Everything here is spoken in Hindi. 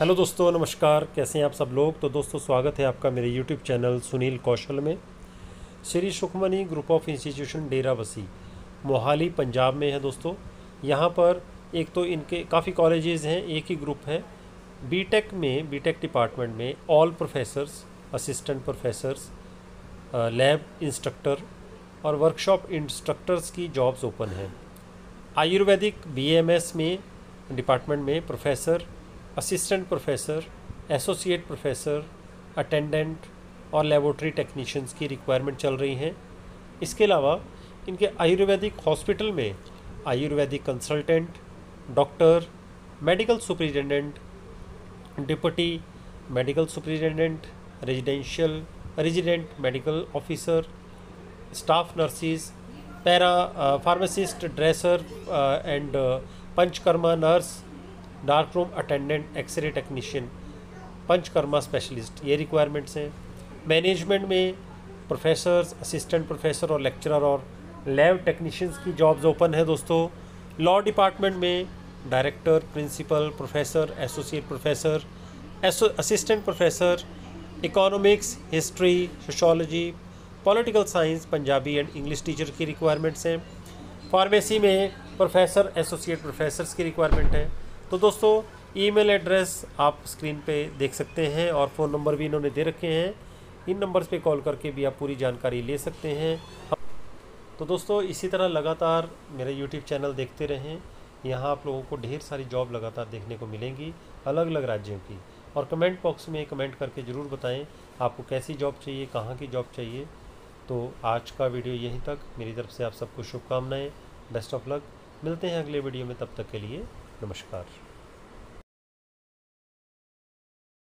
हेलो दोस्तों, नमस्कार। कैसे हैं आप सब लोग। तो दोस्तों, स्वागत है आपका मेरे यूट्यूब चैनल सुनील कौशल में। Shri Sukhmani group of institution Derabassi Mohali Punjab में है दोस्तों। यहाँ पर एक तो इनके काफ़ी कॉलेजेस हैं, एक ही ग्रुप है। बीटेक डिपार्टमेंट में all professors, assistant professors, lab instructor और वर्कशॉप इंस्ट्रक्टर्स की जॉब्स ओपन हैं। आयुर्वेदिक बीएमएस में डिपार्टमेंट में professor, assistant professor, associate professor, attendant और लेबोरेटरी टेक्नीशियंस की रिक्वायरमेंट चल रही हैं। इसके अलावा इनके आयुर्वेदिक हॉस्पिटल में ayurvedic consultant, doctor, medical superintendent, deputy medical superintendent, resident medical officer, staff nurses, para pharmacist, dresser and panchakarma nurse, dark room attendant, x ray technician, panchakarma specialist, ये रिक्वायरमेंट्स हैं। मैनेजमेंट में प्रोफेसर्स, असिस्टेंट प्रोफेसर और लेक्चरर और लैब टेक्नीशियंस की जॉब्स ओपन है दोस्तों। लॉ डिपार्टमेंट में director, principal, professor, associate professor, assistant professor, economics, history, sociology, political science, Punjabi and English teacher की रिक्वायरमेंट्स हैं। फार्मेसी में प्रोफेसर, एसोसिएट प्रोफेसर्स की रिक्वायरमेंट है। तो दोस्तों, ईमेल एड्रेस आप स्क्रीन पे देख सकते हैं और फ़ोन नंबर भी इन्होंने दे रखे हैं। इन नंबर्स पे कॉल करके भी आप पूरी जानकारी ले सकते हैं। तो दोस्तों, इसी तरह लगातार मेरे यूट्यूब चैनल देखते रहें। यहाँ आप लोगों को ढेर सारी जॉब लगातार देखने को मिलेंगी, अलग अलग राज्यों की। और कमेंट बॉक्स में कमेंट करके ज़रूर बताएं आपको कैसी जॉब चाहिए, कहाँ की जॉब चाहिए। तो आज का वीडियो यहीं तक। मेरी तरफ से आप सबको शुभकामनाएँ, बेस्ट ऑफ लक। मिलते हैं अगले वीडियो में, तब तक के लिए नमस्कार।